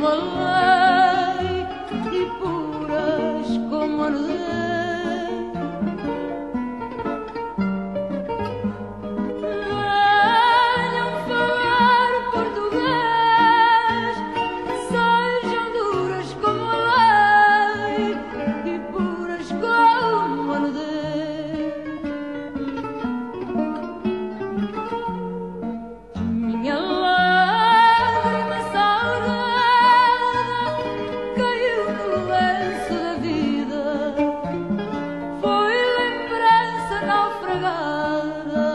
como a lei e puras como a nudez. Venham falar português, sejam duras como a lei e puras como a nudez. Minha lágrima salgada caiu no lenço da vida, foi lembrança naufragada.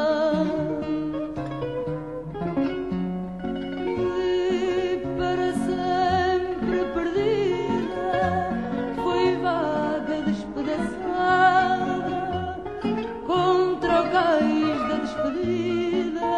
E para sempre perdida, foi vaga despedaçada contra o cais da despedida.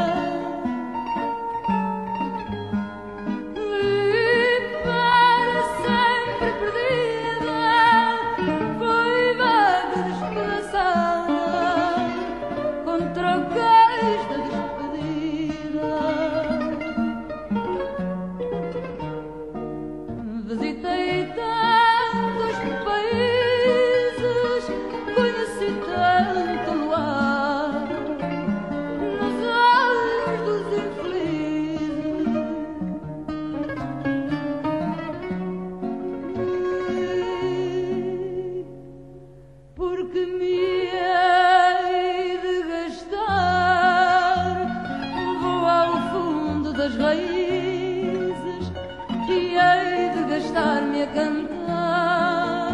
Visitei tantos países, conheci tanto luar nos olhos dos infelizes. Porque me hei de gastar, vou ao fundo das raízes e hei de gastar-me a cantar.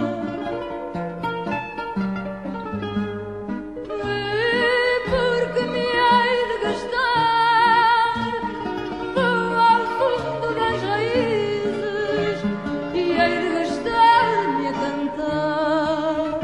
E porque me hei de gastar, vou ao fundo das raízes e hei de gastar-me a cantar.